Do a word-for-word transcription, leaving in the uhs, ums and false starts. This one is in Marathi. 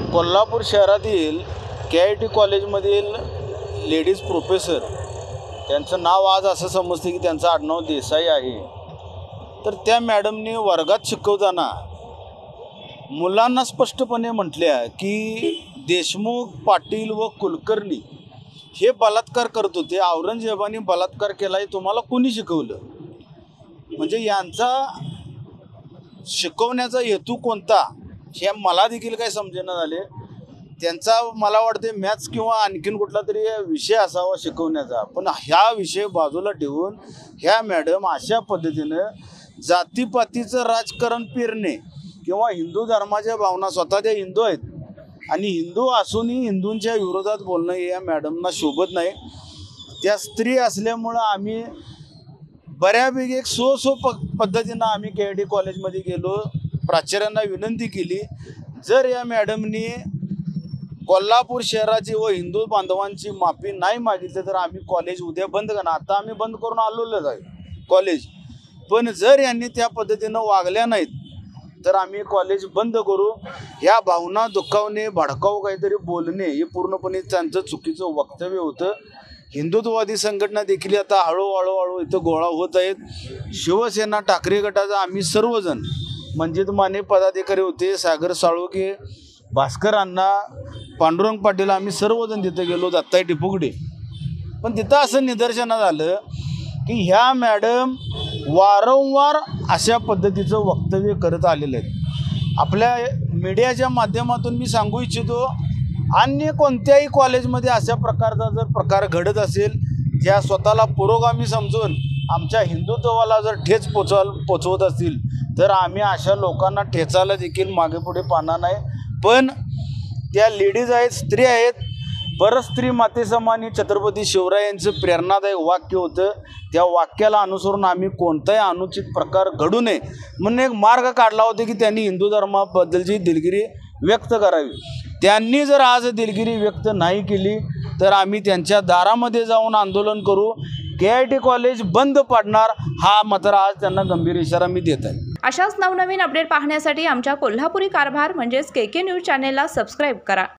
कोल्हापूर शहरातील के आय टी कॉलेजमधील लेडीज प्रोफेसर, त्यांचं नाव आज असं समजते की त्यांचं आडनाव देसाई आहे. तर त्या मॅडमने वर्गात शिकवताना मुलांना स्पष्टपणे म्हटल्या की देशमुख, पाटील व कुलकर्णी हे बलात्कार करत होते, औरंगजेबाने बलात्कार केला हे तुम्हाला कोणी शिकवलं. म्हणजे यांचा शिकवण्याचा हेतू कोणता हे मला देखील काही समजेना झाले. त्यांचा मला वाटते मॅथ्स किंवा आणखीन कुठला तरी विषय असावा शिकवण्याचा, पण ह्या विषय बाजूला ठेवून ह्या मॅडम अशा पद्धतीनं जातीपातीचं राजकारण पेरणे किंवा हिंदू धर्माच्या भावना, स्वतः त्या हिंदू आहेत आणि हिंदू असूनही हिंदूंच्या विरोधात बोलणं हे या मॅडमना शोभत नाही. त्या स्त्री असल्यामुळं आम्ही बऱ्यापैकी एक सो सो प पद्धतीनं आम्ही के आय टी कॉलेजमध्ये गेलो, प्राचार्यांना विनंती केली, जर या मॅडमनी कोल्हापूर शहराची व हिंदू बांधवांची माफी नाही मागितली तर आम्ही कॉलेज उद्या बंद करणार. आता आम्ही बंद करून आलेलोच आहे कॉलेज, पण जर यांनी त्या पद्धतीनं वागल्या नाहीत तर आम्ही कॉलेज बंद करू. ह्या भावना दुखावणे, भडकावू काहीतरी बोलणे हे पूर्णपणे त्यांचं चुकीचं वक्तव्य होतं. हिंदुत्ववादी संघटना देखील आता हळूहळू हळू इथं गोळा होत आहेत. शिवसेना, ठाकरे गटाचा आम्ही सर्वजण, मंजित माने पदाधिकारी होते, सागर साळुंखे, भास्कर अण्णा, पांडुरंग पाटील, आम्ही सर्वजण तिथं गेलो, दत्ताई टिपुगडे. पण तिथं असं निदर्शनात आलं की ह्या मॅडम वारंवार अशा पद्धतीचं वक्तव्य करत आलेले आहेत. आपल्या मीडियाच्या माध्यमातून मी सांगू इच्छितो, अन्य कोणत्याही कॉलेजमध्ये अशा प्रकारचा जर प्रकार घडत असेल, ज्या स्वतःला पुरोगामी समजून आमच्या हिंदुत्वाला जर ठेच पोचवा पोचवत असतील तर आम्ही अशा लोकांना ठेचायला देखील मागे पुढे पाहणार नाही. पण त्या लेडीज आहेत, स्त्री आहेत, परस्त्री मातेसमानी छत्रपती शिवरायांचं प्रेरणादायक वाक्य होतं. त्या वाक्याला अनुसरून आम्ही कोणताही अनुचित प्रकार घडू नये म्हणून एक मार्ग काढला होता की त्यांनी हिंदू धर्माबद्दलची दिलगिरी व्यक्त करावी. त्यांनी जर आज दिलगिरी व्यक्त नाही केली तर आम्ही त्यांच्या दारामध्ये जाऊन आंदोलन करू. के आय टी कॉलेज बंद पाडणार हा मात्र आज त्यांना गंभीर इशारा मी देत आहे. अशाच नवनवीन अपडेट पाहण्यासाठी आमच्या कोल्हापुरी कारभार म्हणजेच के के न्यूज चॅनेलला सबस्क्राईब करा.